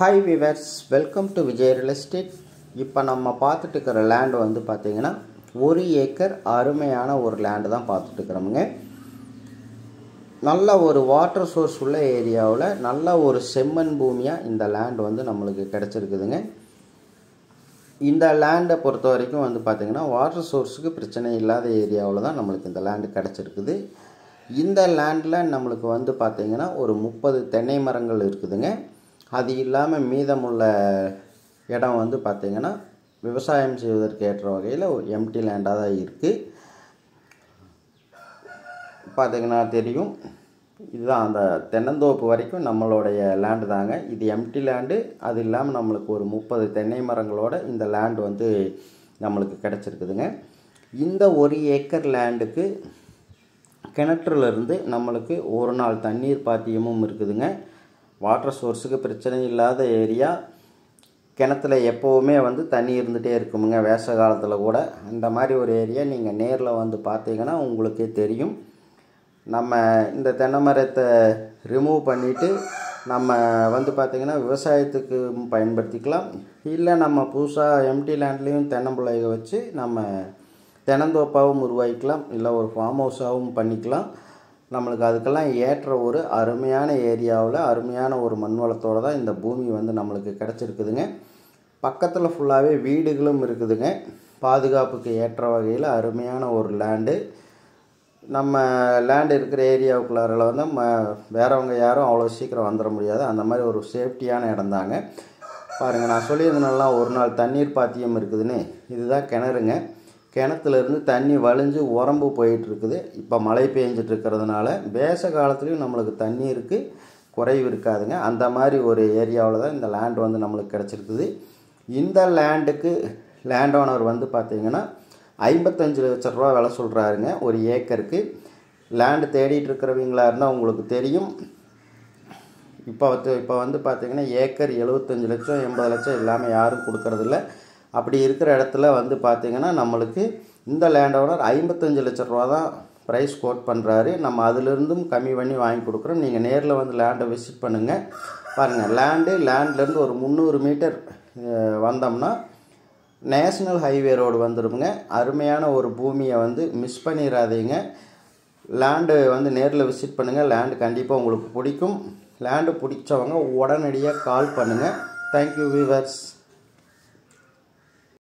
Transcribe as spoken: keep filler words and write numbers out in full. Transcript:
Hi viewers, welcome to Vijay Real Estate. இப்போ நம்ம பார்த்துட்டு இருக்கிற லேண்ட் வந்து பார்த்தீங்கன்னா ஒரு ஏக்கர் அருமையான ஒரு லேண்ட் தான் பார்த்துட்டு இருக்கிறோமுங்க. நல்ல ஒரு வாட்டர் சோர்ஸ் உள்ள ஏரியாவில் நல்ல ஒரு செம்மண் பூமியாக இந்த லேண்ட் வந்து நம்மளுக்கு கிடச்சிருக்குதுங்க. இந்த லேண்டை பொறுத்த வரைக்கும் வந்து பார்த்திங்கன்னா வாட்டர் சோர்ஸுக்கு பிரச்சனை இல்லாத ஏரியாவில் தான் நம்மளுக்கு இந்த லேண்டு கிடச்சிருக்குது. இந்த லேண்டில் நம்மளுக்கு வந்து பார்த்திங்கன்னா ஒரு முப்பது தென்னை மரங்கள் இருக்குதுங்க. அது இல்லாமல் மீதமுள்ள இடம் வந்து பார்த்திங்கன்னா விவசாயம் செய்வதற்கு ஏற்ற வகையில் ஒரு எம்டி லேண்டாக தான் இருக்குது. பார்த்திங்கன்னா தெரியும், இதுதான் அந்த தென்னந்தோப்பு வரைக்கும் நம்மளுடைய லேண்டு தாங்க. இது எம்டி லேண்டு. அது இல்லாமல் நம்மளுக்கு ஒரு முப்பது தென்னை மரங்களோட இந்த லேண்டு வந்து நம்மளுக்கு கிடச்சிருக்குதுங்க. இந்த ஒரு ஏக்கர் லேண்டுக்கு கிணற்றுலேருந்து நம்மளுக்கு ஒரு நாள் தண்ணீர் பாத்தியமும் இருக்குதுங்க. வாட்டர் சோர்ஸுக்கு பிரச்சனை இல்லாத ஏரியா. கிணத்துல எப்போவுமே வந்து தண்ணி இருந்துகிட்டே இருக்குமுங்க, வேச காலத்தில் கூட. அந்த மாதிரி ஒரு ஏரியா நீங்கள் நேரில் வந்து பார்த்தீங்கன்னா உங்களுக்கே தெரியும். நம்ம இந்த தென்னை மரத்தை ரிமூவ் பண்ணிவிட்டு நம்ம வந்து பார்த்திங்கன்னா விவசாயத்துக்கு பயன்படுத்திக்கலாம். இல்லை நம்ம புதுசாக எம்டி லேண்ட்லேயும் தென்னம்பிள்ளையை வச்சு நம்ம தென்னந்தோப்பாகவும் உருவாக்கிக்கலாம். இல்லை ஒரு ஃபார்ம் ஹவுஸாகவும் பண்ணிக்கலாம். நம்மளுக்கு அதுக்கெல்லாம் ஏற்ற ஒரு அருமையான ஏரியாவில் அருமையான ஒரு மண் வளத்தோடு தான் இந்த பூமி வந்து நம்மளுக்கு கிடச்சிருக்குதுங்க. பக்கத்தில் ஃபுல்லாகவே வீடுகளும் இருக்குதுங்க. பாதுகாப்புக்கு ஏற்ற வகையில் அருமையான ஒரு லேண்டு. நம்ம லேண்டு இருக்கிற ஏரியாவுக்குள்ளாரில் வந்து நம்ம வேறவங்க யாரும் அவ்வளோ சீக்கிரம் வந்துட முடியாது. அந்த மாதிரி ஒரு சேஃப்டியான இடம் தாங்க. பாருங்கள், நான் சொல்லியிருந்தனாலாம் ஒரு நாள் தண்ணீர் பாத்தியம் இருக்குதுன்னு. இதுதான் கிணறுங்க. கிணத்துலேருந்து தண்ணி வழிஞ்சு உரம்பு போயிட்டுருக்குது. இப்போ மழை பெஞ்சிட்டு இருக்கிறதுனால வேச காலத்துலேயும் நம்மளுக்கு தண்ணீருக்கு குறைவு இருக்காதுங்க. அந்த மாதிரி ஒரு ஏரியாவில் தான் இந்த லேண்ட் வந்து நம்மளுக்கு கிடச்சிருக்குது. இந்த லேண்டுக்கு லேண்ட் ஓனர் வந்து பார்த்திங்கன்னா ஐம்பத்தஞ்சு லட்ச ரூபா விலை சொல்கிறாருங்க ஒரு ஏக்கருக்கு. லேண்டு தேடிட்டு இருக்கிறவங்களா இருந்தால் உங்களுக்கு தெரியும். இப்போ வந்து இப்போ வந்து பார்த்திங்கன்னா ஏக்கர் எழுபத்தஞ்சு லட்சம் எண்பது லட்சம் இல்லாமல் யாரும் கொடுக்கறதில்ல. அப்படி இருக்கிற இடத்துல வந்து பார்த்திங்கன்னா நம்மளுக்கு இந்த லேண்ட் ஓனர் ஐம்பத்தஞ்சு லட்ச ரூபா தான் ப்ரைஸ் கோட் பண்ணுறாரு. நம்ம அதிலிருந்தும் கம்மி பண்ணி வாங்கி கொடுக்குறோம். நீங்கள் நேரில் வந்து லேண்டை விசிட் பண்ணுங்கள். பாருங்கள், லேண்டு லேண்ட்லேருந்து ஒரு முந்நூறு மீட்டர் வந்தோம்னா நேஷ்னல் ஹைவே ரோடு வந்துடுங்க. அருமையான ஒரு பூமியை வந்து மிஸ் பண்ணிடாதீங்க. லேண்டு வந்து நேரில் விசிட் பண்ணுங்கள். லேண்டு கண்டிப்பாக உங்களுக்கு பிடிக்கும். லேண்டு பிடிச்சவங்க உடனடியாக கால் பண்ணுங்கள். Thank you viewers.